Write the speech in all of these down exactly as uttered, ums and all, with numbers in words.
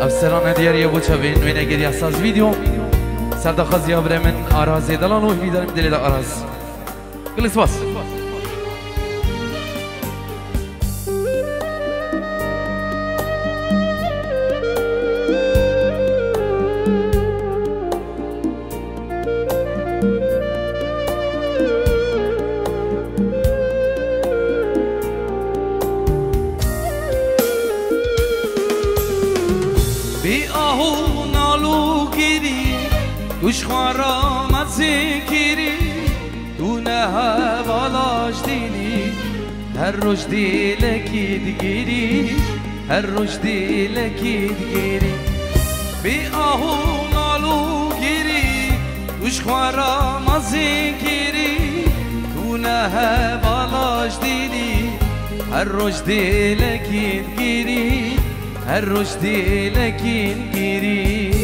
افسران دیاری بود شبین وینه گیری اساس ویدیو سردخوازی ابره من آرازی دلان و ویدارم دلی دا آراز گلیس باس گوش خوارا مزیگیری دونه حوالاش دیلی هر روش دیلکی دیگیری هر روش دیلکی دیگیری بی آهو نالو گیری گوش خوارا مزیگیری دونه حوالاش دیلی هر روش دیلکی دیگیری هر روش دیلکی دیگیری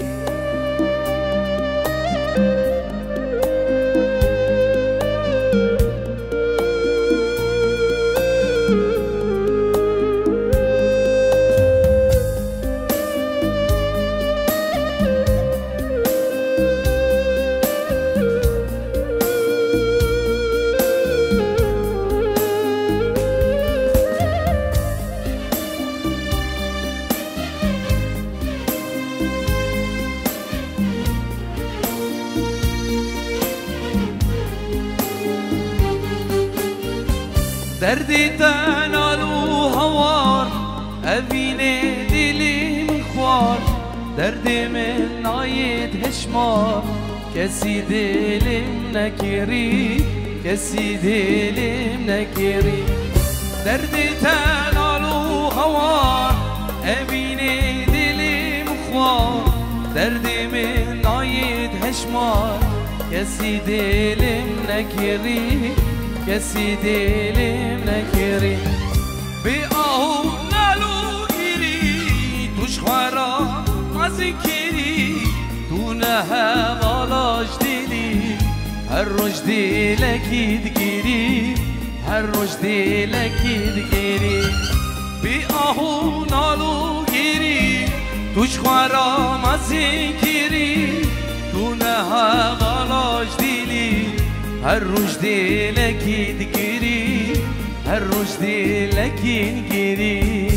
دردی تنالو هوار اوینه دلی مخوار دردی من ناید هشمار کسی دلم نکری کسی دلم نکری دردی تنالو هوار اوینه دلی مخوار دردی من ناید هشمار کسی دلم نکری کسی دلم نکری بی آهو نالو گیری توش خوارا مزیگیری دونه حوالاش دیلی هر روش دیلکی دگیری هر روش دیلکی دگیری بی آهو نالو گیری توش خوارا مزیگیری دونه حوالاش دیلی هر روش دیلکی دگیری هر روش دیلکی نگیری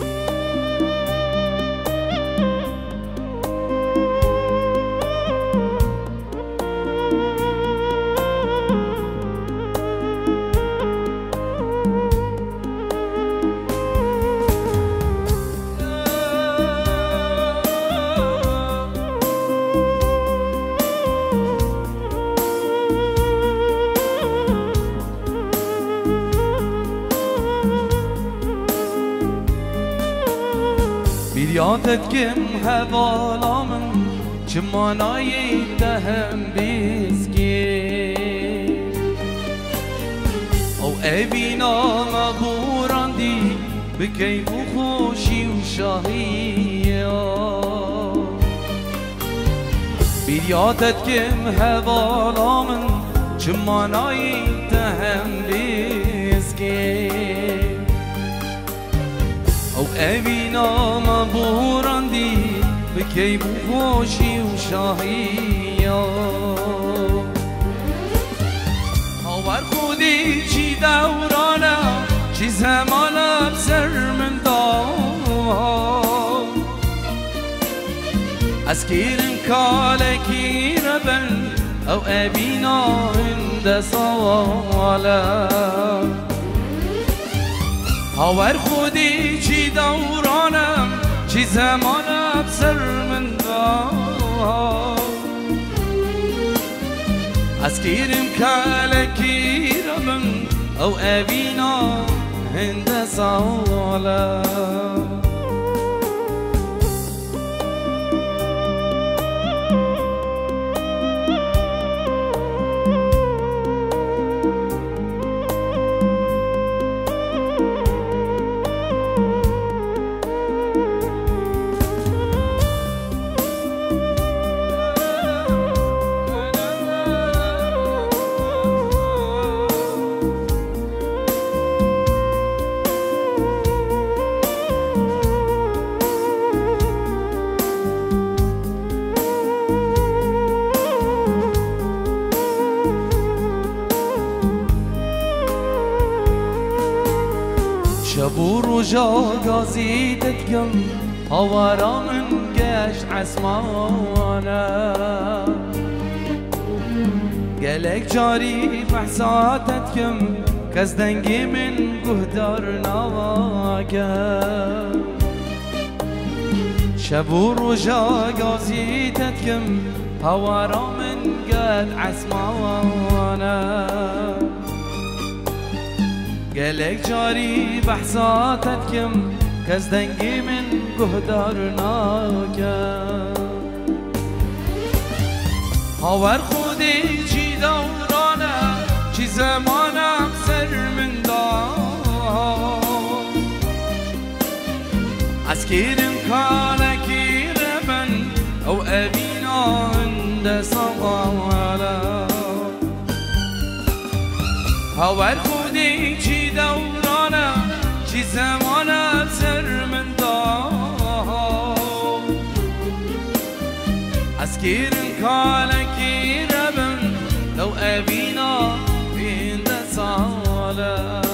یادت کم حوالا من چه مانایی دهم بیزگی او ایوینا مغوراندی بکی و خوشی و شاهی بیادت کم حوالا من چه مانایی دهم بیزگی او اوینا ما بوراندی بکی بخوشی و شاهی آور خودی چی دورانا چی زمانا بسر من دام از کیرم کالکی ربن او اوینا هند سوالا آور خودی چی دورانم چی زمانم سر من دام از کیرم کالکی ربم او اوینا هند سوالا شبور وجا قازي تتقم هوارا من قش عسمانا قالك جاري بحسا تتقم كزدنقي من قهدار نواكا شبور وجا قازي تتقم هوارا من قد عسمانا قالك جاري بحسا تتكم كزدنقي من قهدار ناكا هاور خودي جي دورانا جي زمانا بسر من دار عسكيرم كالكي ربن او ابينا عند صوالا هاور خودي جي دورانا جي زمانا بسر من دار عسكير كالكي ربن لو أبينا بين صالة